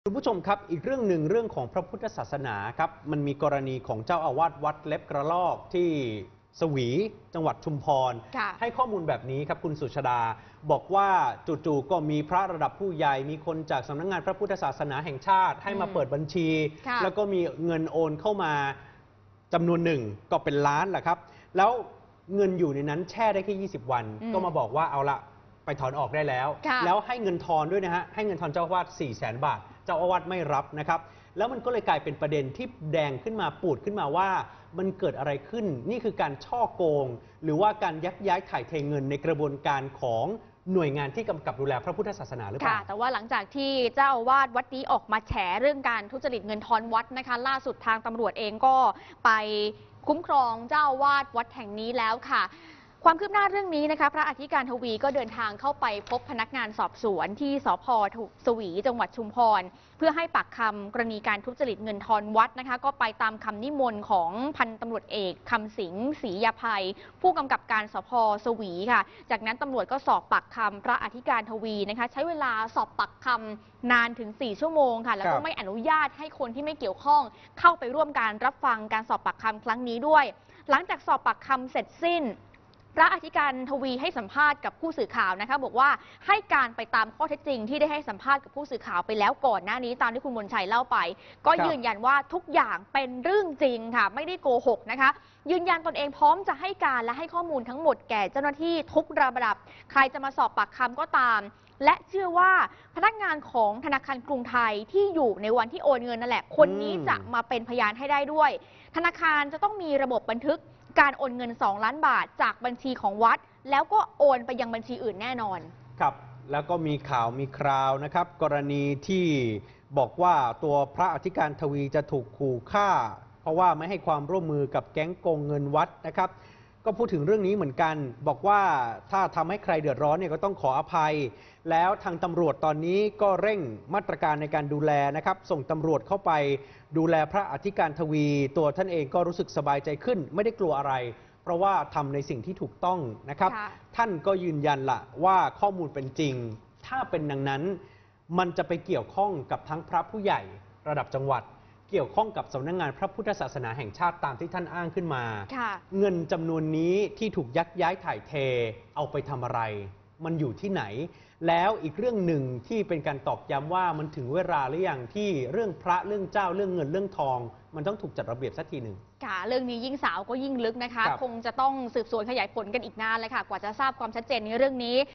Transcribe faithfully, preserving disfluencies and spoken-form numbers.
คุณผู้ชมครับอีกเรื่องหนึ่งเรื่องของพระพุทธศาสนาครับมันมีกรณีของเจ้าอาวาสวัดเล็บกระลอกที่สวีจังหวัดชุมพรให้ข้อมูลแบบนี้ครับคุณสุชดาบอกว่าจู่ๆก็มีพระระดับผู้ใหญ่มีคนจากสำนักงานพระพุทธศาสนาแห่งชาติให้มาเปิดบัญชีแล้วก็มีเงินโอนเข้ามาจำนวนหนึ่งก็เป็นล้านแหละครับแล้วเงินอยู่ในนั้นแช่ได้แค่ยี่สิบวันก็มาบอกว่าเอาละไปถอนออกได้แล้วแล้วให้เงินทอนด้วยนะฮะให้เงินทอนเจ้าอาวาสสี่แสนบาทเจ้าอาวาสไม่รับนะครับแล้วมันก็เลยกลายเป็นประเด็นที่แดงขึ้นมาปูดขึ้นมาว่ามันเกิดอะไรขึ้นนี่คือการช่อโกงหรือว่าการยักย้ายถ่ายเทเงินในกระบวนการของหน่วยงานที่กำกับดูแลพระพุทธศาสนาหรือเปล่าค่ะแต่ว่าหลังจากที่เจ้าอาวาสวัดนี้ออกมาแฉเรื่องการทุจริตเงินทอนวัดนะคะล่าสุดทางตำรวจเองก็ไปคุ้มครองเจ้าอาวาสวัดแห่งนี้แล้วค่ะความคืบหน้าเรื่องนี้นะคะพระอธิการทวีก็เดินทางเข้าไปพบพนักงานสอบสวนที่สภ.สวีจังหวัดชุมพรเพื่อให้ปากคำกรณีการทุจริตเงินทอนวัดนะคะก็ไปตามคำนิมนต์ของพันตำรวจเอกคำสิงห์ศรียาภัยผู้กำกับการสภ.สวีค่ะจากนั้นตำรวจก็สอบปากคำพระอธิการทวีนะคะใช้เวลาสอบปากคำนานถึงสี่ชั่วโมงค่ะแล้วก็ไม่อนุญาตให้คนที่ไม่เกี่ยวข้องเข้าไปร่วมการรับฟังการสอบปากคำครั้งนี้ด้วยหลังจากสอบปากคำเสร็จสิ้นพระอธิการทวีให้สัมภาษณ์กับผู้สื่อข่าวนะคะบอกว่าให้การไปตามข้อเท็จจริงที่ได้ให้สัมภาษณ์กับผู้สื่อข่าวไปแล้วก่อนหน้านี้ตามที่คุณมนชัยเล่าไปก็ยืนยันว่าทุกอย่างเป็นเรื่องจริงค่ะไม่ได้โกหกนะคะยืนยันตนเองพร้อมจะให้การและให้ข้อมูลทั้งหมดแก่เจ้าหน้าที่ทุกระดับใครจะมาสอบปากคำก็ตามและเชื่อว่าพนักงานของธนาคารกรุงไทยที่อยู่ในวันที่โอนเงินนั่นแหละคนนี้จะมาเป็นพยานให้ได้ด้วยธนาคารจะต้องมีระบบบันทึกการโอนเงินสองล้านบาทจากบัญชีของวัดแล้วก็โอนไปยังบัญชีอื่นแน่นอนครับแล้วก็มีข่าวมีคราวนะครับกรณีที่บอกว่าตัวพระอธิการทวีจะถูกขู่ฆ่าเพราะว่าไม่ให้ความร่วมมือกับแก๊งโกงเงินวัดนะครับก็พูดถึงเรื่องนี้เหมือนกันบอกว่าถ้าทำให้ใครเดือดร้อนเนี่ยก็ต้องขออภัยแล้วทางตำรวจตอนนี้ก็เร่งมาตรการในการดูแลนะครับส่งตำรวจเข้าไปดูแลพระอธิการทวีตัวท่านเองก็รู้สึกสบายใจขึ้นไม่ได้กลัวอะไรเพราะว่าทำในสิ่งที่ถูกต้องนะครับท่านก็ยืนยันละว่าข้อมูลเป็นจริงถ้าเป็นดังนั้นมันจะไปเกี่ยวข้องกับทั้งพระผู้ใหญ่ระดับจังหวัดเกี่ยวข้องกับสำนักงานพระพุทธศาสนาแห่งชาติตามที่ท่านอ้างขึ้นมาเงินจำนวนนี้ที่ถูกยักย้ายถ่ายเทเอาไปทำอะไรมันอยู่ที่ไหนแล้วอีกเรื่องหนึ่งที่เป็นการตอกย้ำว่ามันถึงเวลาหรือยังที่เรื่องพระเรื่องเจ้าเรื่องเงินเรื่องทองมันต้องถูกจัดระเบียบสักทีหนึ่งค่ะเรื่องนี้ยิ่งสาวก็ยิ่งลึกนะคะคงจะต้องสืบสวนขยายผลกันอีกนานเลยค่ะกว่าจะทราบความชัดเจนในเรื่องนี้